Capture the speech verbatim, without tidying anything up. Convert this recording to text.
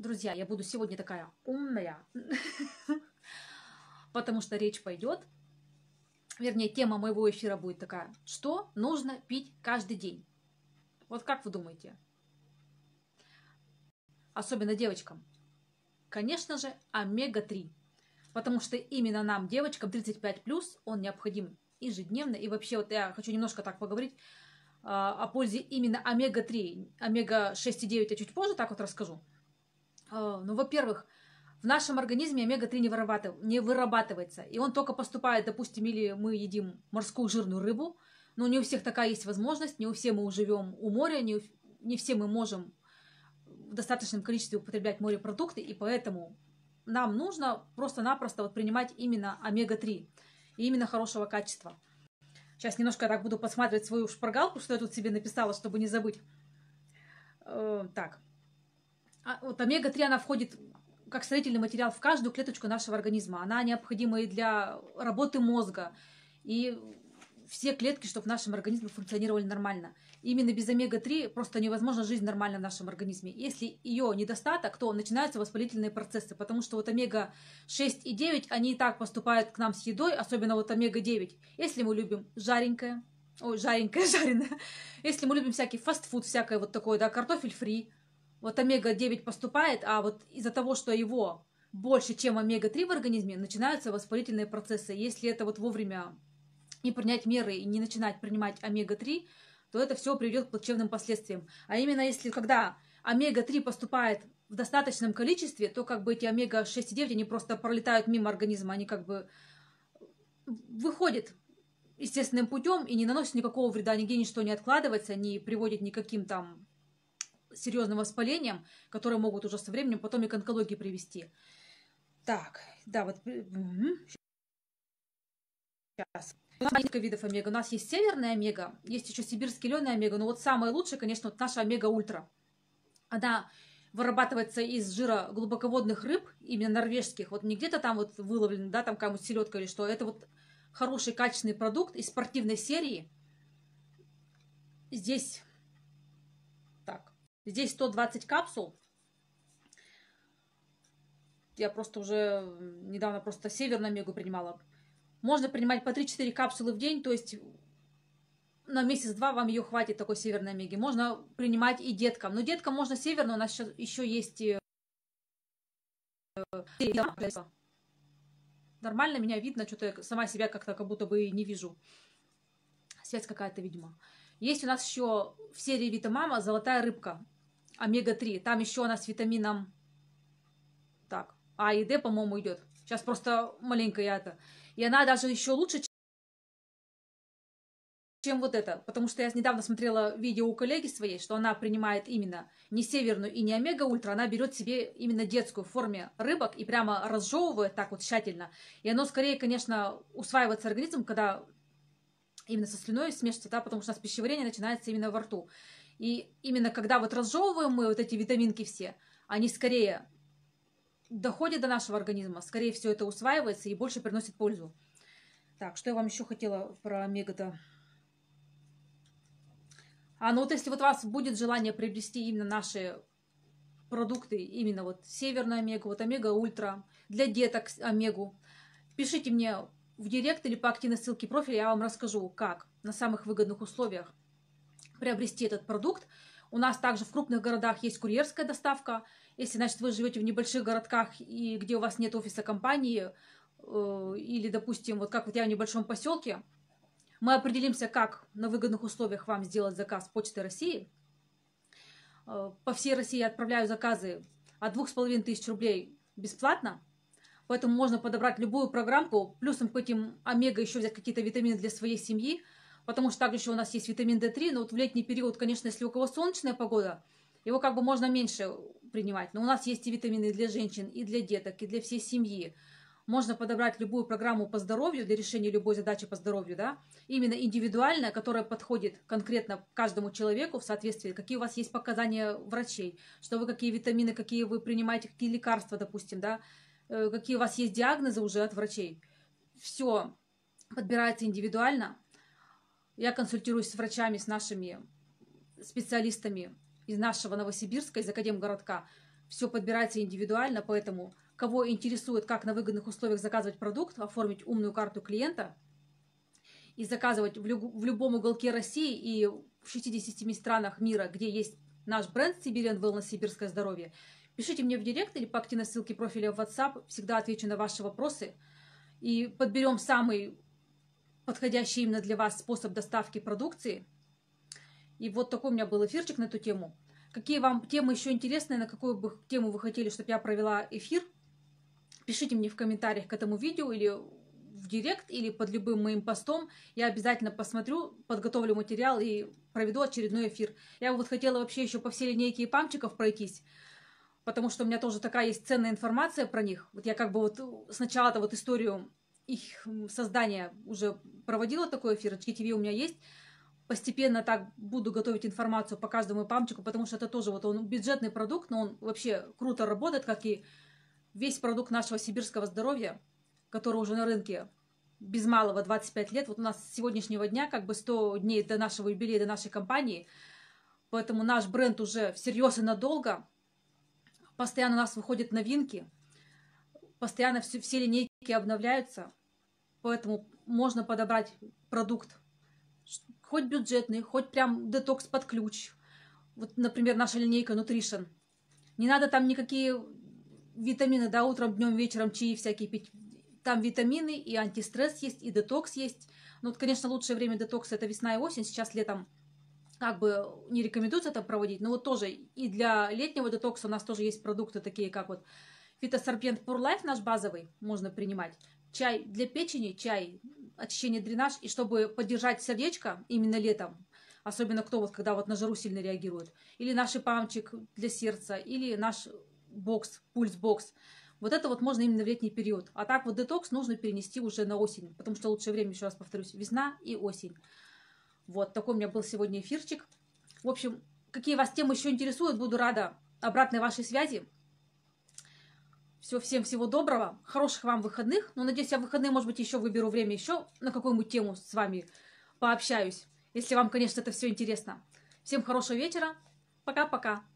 Друзья, я буду сегодня такая умная, потому что речь пойдет, вернее, тема моего эфира будет такая: что нужно пить каждый день? Вот как вы думаете? Особенно девочкам. Конечно же, омега три. Потому что именно нам, девочкам тридцать пять плюс, он необходим ежедневно. И вообще, вот я хочу немножко так поговорить а, о пользе именно омега три. омега шесть и девять я чуть позже так вот расскажу. А, ну, во-первых, в нашем организме омега три не, вырабатыв... не вырабатывается. И он только поступает, допустим, или мы едим морскую жирную рыбу, но не у всех такая есть возможность, не у всех мы живем у моря, не, у... не все мы можем в достаточном количестве употреблять морепродукты, и поэтому нам нужно просто-напросто вот принимать именно омега три, и именно хорошего качества. Сейчас немножко я так буду посматривать свою шпаргалку, что я тут себе написала, чтобы не забыть. Э, так. А, вот омега три, она входит как строительный материал в каждую клеточку нашего организма. Она необходима и для работы мозга, и все клетки, чтобы в нашем организме функционировали нормально. Именно без омега три просто невозможно жизнь нормально в нашем организме. Если ее недостаток, то начинаются воспалительные процессы, потому что вот омега шесть и девять, они и так поступают к нам с едой, особенно вот омега девять. Если мы любим жаренькое, ой, жаренькое, жареное, если мы любим всякий фастфуд, всякое вот такое, да, картофель фри, вот омега девять поступает, а вот из-за того, что его больше, чем омега три в организме, начинаются воспалительные процессы. Если это вот вовремя не принять меры и не начинать принимать омега три, то это все приведет к плачевным последствиям. А именно если когда омега три поступает в достаточном количестве, то как бы эти омега шесть и девять, они просто пролетают мимо организма, они как бы выходят естественным путем и не наносят никакого вреда, нигде ничто не откладывается, не приводит никаким там серьезным воспалением, которые могут уже со временем потом и к онкологии привести. Так, да, вот сейчас. У нас несколько видов омега. У нас есть северная омега, есть еще сибирский лёный омега, но вот самая лучшая, конечно, вот наша омега ультра. Она вырабатывается из жира глубоководных рыб, именно норвежских, вот не где-то там вот выловлено, да, там какая-нибудь селедка или что. Это вот хороший качественный продукт из спортивной серии. Здесь так, здесь сто двадцать капсул. Я просто уже недавно просто северную омегу принимала. Можно принимать по три-четыре капсулы в день, то есть на месяц-два вам ее хватит, такой северной омеги. Можно принимать и деткам. Но деткам можно северную, у нас сейчас еще есть... Нормально меня видно, что-то я сама себя как-то как будто бы не вижу. Связь какая-то, видимо. Есть у нас еще в серии Витамама золотая рыбка, омега три. Там еще она с витамином... Так, А и Д, по-моему, идет. Сейчас просто маленькая это. И она даже еще лучше, чем вот это. Потому что я недавно смотрела видео у коллеги своей, что она принимает именно не северную и не омега ультра, она берет себе именно детскую в форме рыбок и прямо разжевывает так вот тщательно. И оно скорее, конечно, усваивается организмом, когда именно со слюной смешивается, да, потому что у нас пищеварение начинается именно во рту. И именно когда вот разжевываем мы вот эти витаминки все, они скорее доходит до нашего организма, скорее всего, это усваивается и больше приносит пользу. Так, что я вам еще хотела про омега-то? А, ну вот если вот у вас будет желание приобрести именно наши продукты, именно вот северную омегу, вот омега ультра, для деток омегу, пишите мне в директ или по активной ссылке профиля, я вам расскажу, как на самых выгодных условиях приобрести этот продукт. У нас также в крупных городах есть курьерская доставка. Если, значит, вы живете в небольших городках, и где у вас нет офиса компании, э, или, допустим, вот как вот я в небольшом поселке, мы определимся, как на выгодных условиях вам сделать заказ Почты России. Э, по всей России я отправляю заказы от двух с половиной тысяч рублей бесплатно, поэтому можно подобрать любую программку, плюсом к этим омега еще взять какие-то витамины для своей семьи, потому что также еще у нас есть витамин дэ три, но вот в летний период, конечно, если у кого солнечная погода, его как бы можно меньше принимать. Но у нас есть и витамины для женщин, и для деток, и для всей семьи. Можно подобрать любую программу по здоровью, для решения любой задачи по здоровью, да, именно индивидуальная, которая подходит конкретно каждому человеку в соответствии, какие у вас есть показания врачей, что вы, какие витамины, какие вы принимаете, какие лекарства, допустим, да, какие у вас есть диагнозы уже от врачей. Все подбирается индивидуально. Я консультируюсь с врачами, с нашими специалистами из нашего Новосибирска, из Академгородка. все подбирается индивидуально, поэтому кого интересует, как на выгодных условиях заказывать продукт, оформить умную карту клиента и заказывать в, люб в любом уголке России и в шестидесяти семи странах мира, где есть наш бренд Siberian Wellness, сибирское здоровье, пишите мне в директ или по активной ссылке профиля в WhatsApp, всегда отвечу на ваши вопросы и подберем самый подходящий именно для вас способ доставки продукции. И вот такой у меня был эфирчик на эту тему. Какие вам темы еще интересные, на какую бы тему вы хотели, чтобы я провела эфир, пишите мне в комментариях к этому видео или в директ, или под любым моим постом. Я обязательно посмотрю, подготовлю материал и проведу очередной эфир. Я вот хотела вообще еще по всей линейке ипамчиков пройтись, потому что у меня тоже такая есть ценная информация про них. Вот я как бы вот сначала-то вот историю их создания уже проводила такой эфир, эйч ки ти ви у меня есть. Постепенно так буду готовить информацию по каждому ипамчику, потому что это тоже вот он бюджетный продукт, но он вообще круто работает, как и весь продукт нашего сибирского здоровья, который уже на рынке без малого двадцать пять лет. Вот у нас с сегодняшнего дня как бы сто дней до нашего юбилея, до нашей компании. Поэтому наш бренд уже всерьез и надолго. Постоянно у нас выходят новинки. Постоянно все, все линейки обновляются. Поэтому можно подобрать продукт хоть бюджетный, хоть прям детокс под ключ. Вот, например, наша линейка Nutrition. Не надо там никакие витамины, да, утром, днем, вечером чаи всякие пить. Там витамины, и антистресс есть, и детокс есть. Ну, вот, конечно, лучшее время детокса — это весна и осень. Сейчас летом как бы не рекомендуется это проводить. Но вот тоже и для летнего детокса у нас тоже есть продукты такие, как вот фитосорбент Pure Life, наш базовый, можно принимать. Чай для печени, чай, очищение, дренаж. И чтобы поддержать сердечко именно летом, особенно кто вот, когда вот на жару сильно реагирует. Или наш ипамчик для сердца, или наш бокс, пульс-бокс. Вот это вот можно именно в летний период. А так вот детокс нужно перенести уже на осень, потому что лучшее время, еще раз повторюсь, весна и осень. Вот такой у меня был сегодня эфирчик. В общем, какие вас темы еще интересуют, буду рада обратной вашей связи. Все, всем всего доброго, хороших вам выходных. Ну, надеюсь, я в выходные, может быть, еще выберу время, еще на какую-нибудь тему с вами пообщаюсь. Если вам, конечно, это все интересно. Всем хорошего вечера. Пока-пока.